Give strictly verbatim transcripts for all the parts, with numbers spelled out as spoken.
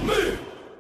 my!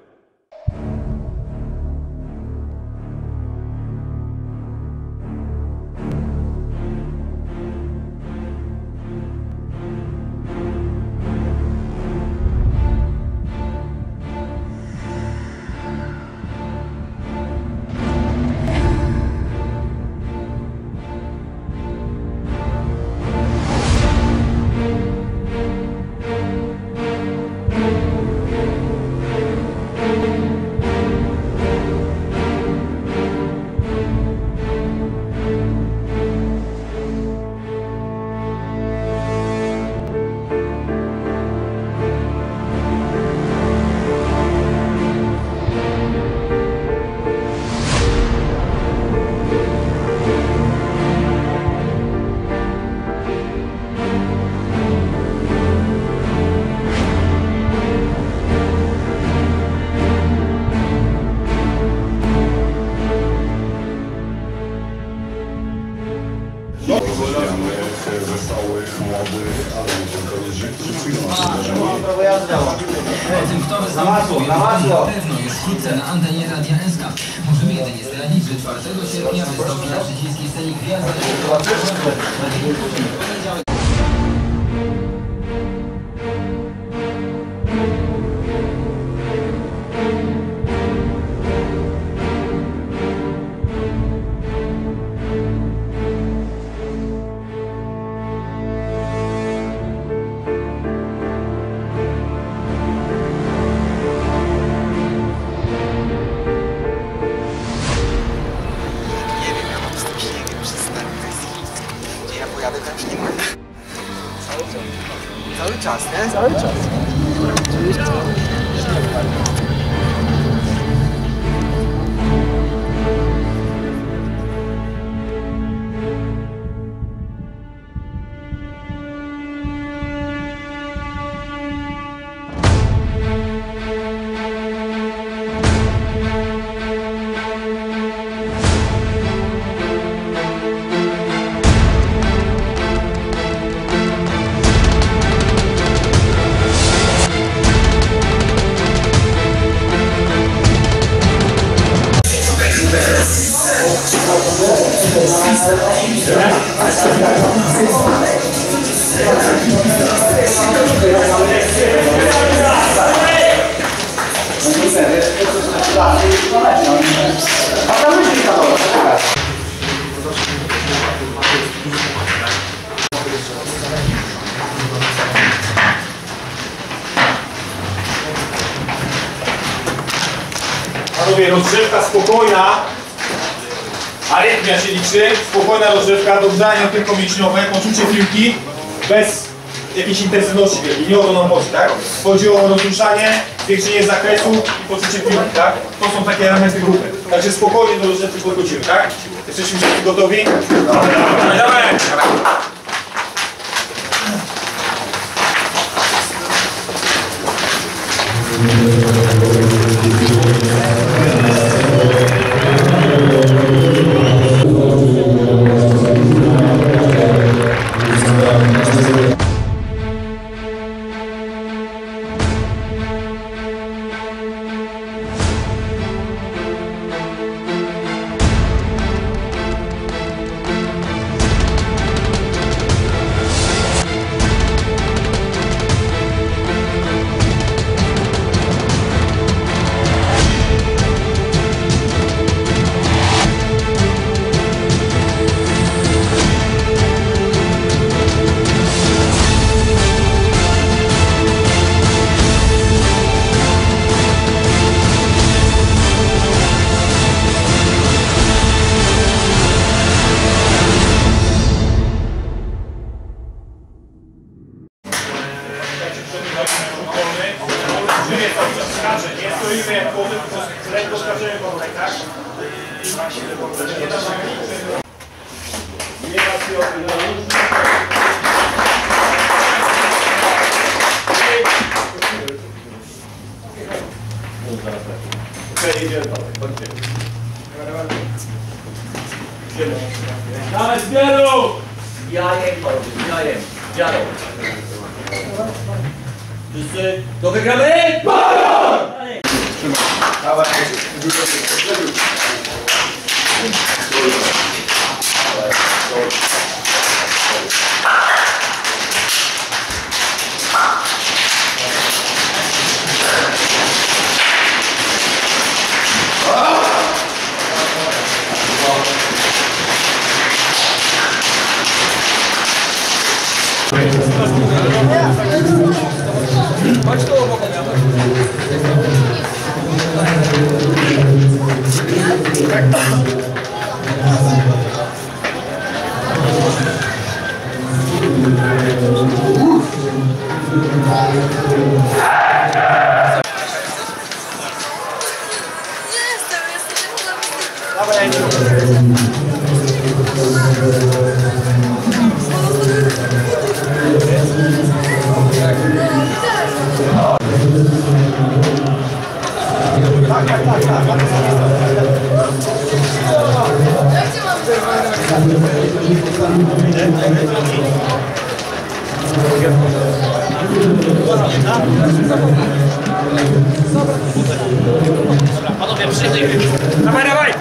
O tym, kto występuje, na pewno już wkrótce na antenie Radia S K. Możemy jedynie zdradzić, że czwartego sierpnia wystąpi na szczecińskiej scenie gwiazda poniedziałek. Jadę tam śniegiem. Cały czas, nie? Cały czas. Oczywiście. Panowie, rozgrzewka spokojna, arytmia się liczy, spokojna rozgrzewka, dogrzanie tylko mięśniowe, poczucie piłki, bez jakiejś intensywności wielkiej, nie o to nam chodzi, tak? Chodzi o rozruszanie, zwiększenie zakresu i poczucie piłki, tak? To są takie elementy grupy. Także spokojnie do rozgrzewki podchodzimy, tak? Jesteśmy wszyscy gotowi? Dawaj, dawaj, dawaj! Nie stoimy jak wody, tylko lekko skaczemy po tutaj, tak? Nie ma się o tym. Okej, idziemy dalej, chodźcie. Dawaj zbieru! Jajem, jajem, jajem. Wszyscy, to wygramy? Dawaj, Chodź tu obok mnie. Panowie, przyjdzie. Dawaj, dawaj!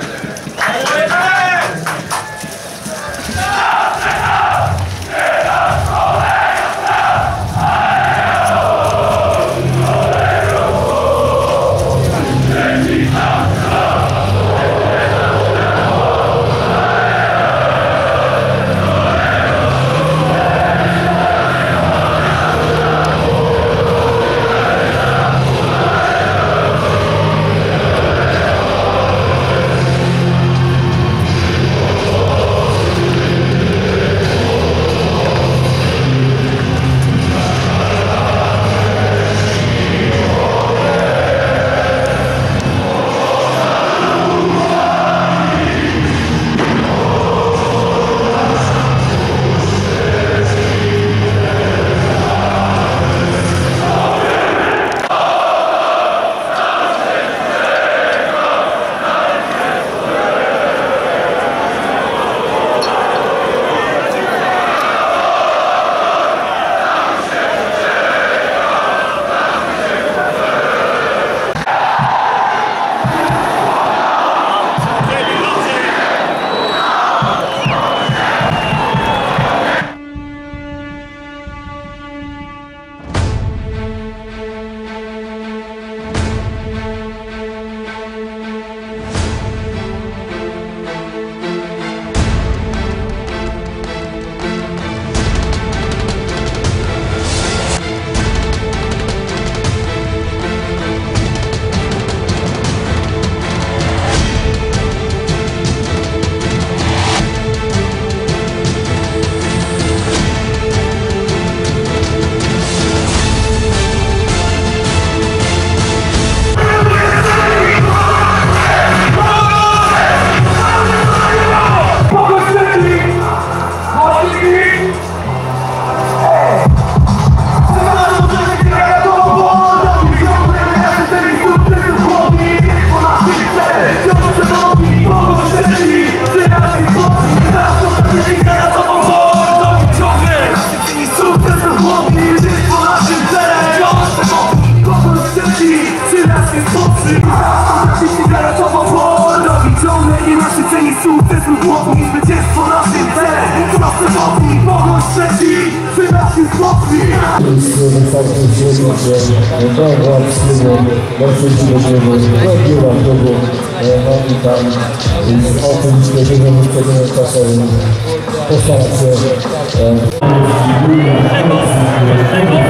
Zwycięstwo naszym celem, proste mocni, pomoc trzeci, przy naszym spokój. Postarać się